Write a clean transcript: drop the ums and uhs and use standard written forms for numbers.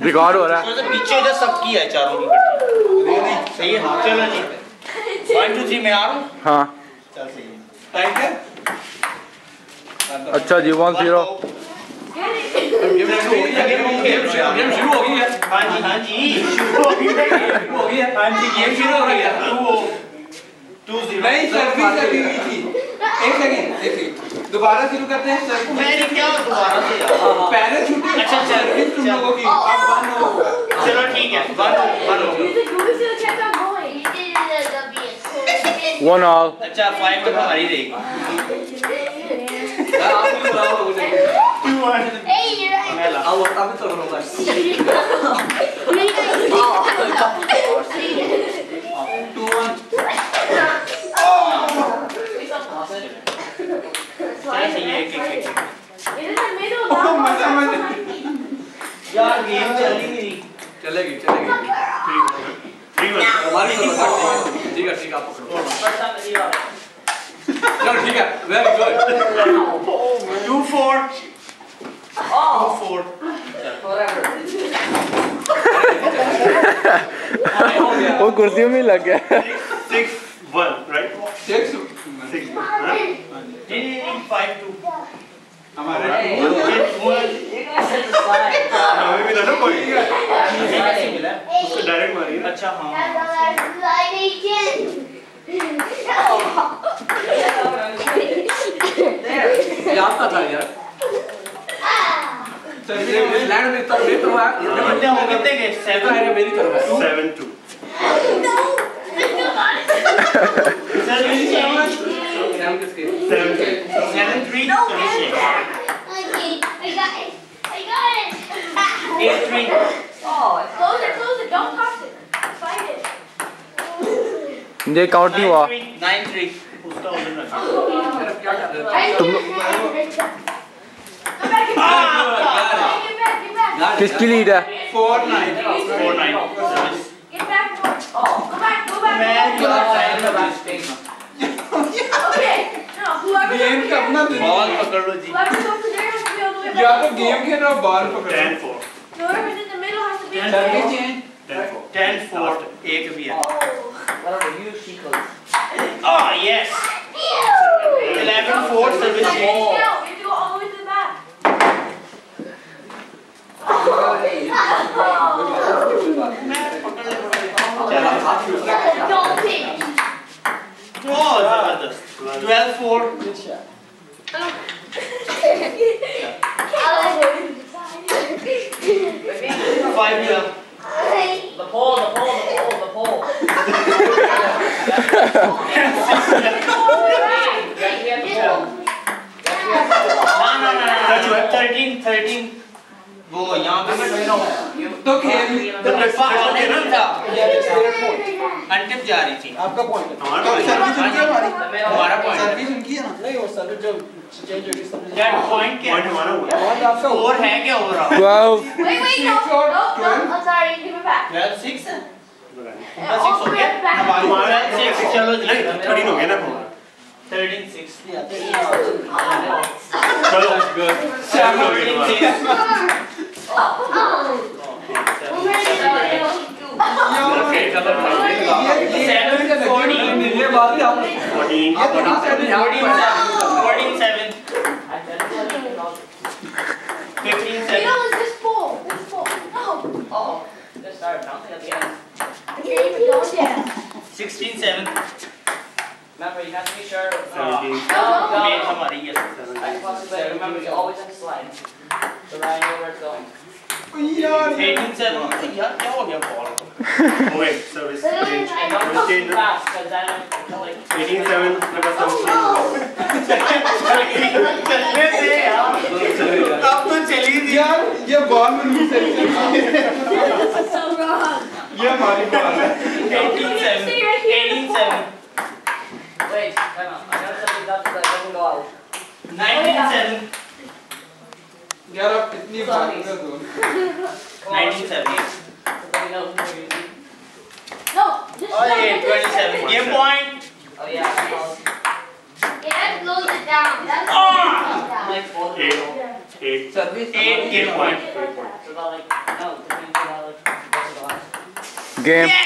Record हो रहा है। पीछे इधर सबकी है चारों की इकट्ठी। सही है चलो जी 1 2 3 मैं आ रहा हूँ। हाँ चल सही है टाइम है। अच्छा जी 1-0 गेम शुरू हो गई है। हाँ जी शुरू हो गई है। हाँ जी गेम शुरू हो गई है। 2-0 नहीं सर्विस लगी हुई थी। एक सेकंड दोबारा शुरू करते हैं। मैंने क्या दोबारा से पहले छुट्टी अच्छा सर्विस तुम लोगों की अब 1 होगा। चलो ठीक है 1 हो 1 all। अच्छा 5 तो हमारी रहेगी। अब तो होगा 2-1 यार गेम चलेगी हमारी ठीक है आप पकड़ो चलो ठीक है वेरी गुड 2-4 वो कुर्सियों में लग गया। 6-1 राइट 6 5-2 हमारे भी ना कोई उसको डायरेक्ट मारी अच्छा हाँ ये आपका था यार लैंड में तो मेरी तरफ है कितने के 7 है मेरी तरफ है 7-2 7-3 8-3 Close it, don't toss it. Fight it. ये काउंट नहीं हुआ। 9-3 उसका उधर क्या कर रहे तुम किसकी लीड है? 4-9 Get back. Go back. Okay. No, whoever game करना बॉल पकड़ लो जी whoever goes to there has to be all the way या back. तो गेम खेलो बॉल पकड़ो 10-4 Whoever's in the middle has to be in the service middle. Change 10-4 एक भी है Oh. oh yes 11-4 service No, change you have to go all the way to the back. Don't pitch. oh जबरदस्त 12-4 5-12 The pole. No 13 वो यहाँ पे मैं बैठा हूँ तो खेल तो नहीं था अंतिम जा रही थी आपका पॉइंट हमारा पॉइंट सर्विस उनकी है ना नहीं वो सर्विस जो चेंज होगी सर्विस क्या पॉइंट क्या हमारा हुआ पॉइंट आपका और है क्या हो रहा 12 Wait, no. I'm sorry, give it back. 12-6 है All 6 हो the way गया back. हमारा 6 चलो जी 13 हो गया ना 13-6 चलो गुड 7 हो गया ओके चलो ये बात ही आप 14-7 15-7 No, it's this pole. No. Just started bouncing at the end. I can't even go there. 16-7 Remember, you have to be sure. 17 main हमारी है Remember, you always have to slide. So that I know where it's going. 18-7 यार क्या हो गया ball oh wait service change And don't go too fast, because then I'm like. 18-7 मेरे पास अब तो चली थी यार ये बॉल में नहीं सही So wrong. ये हमारी बॉल है 18-7 Wait, time out. I gotta set these up so that it doesn't go out. 19-7 यार आप इतनी बात कर दो 19-7 So then we know who we're using. No, just oh yeah 27 game point Oh yeah, that calls. Yeah, that slows it down. That's Ah! I'm like, fold it. 8 service 8 game point So about like, no, Game.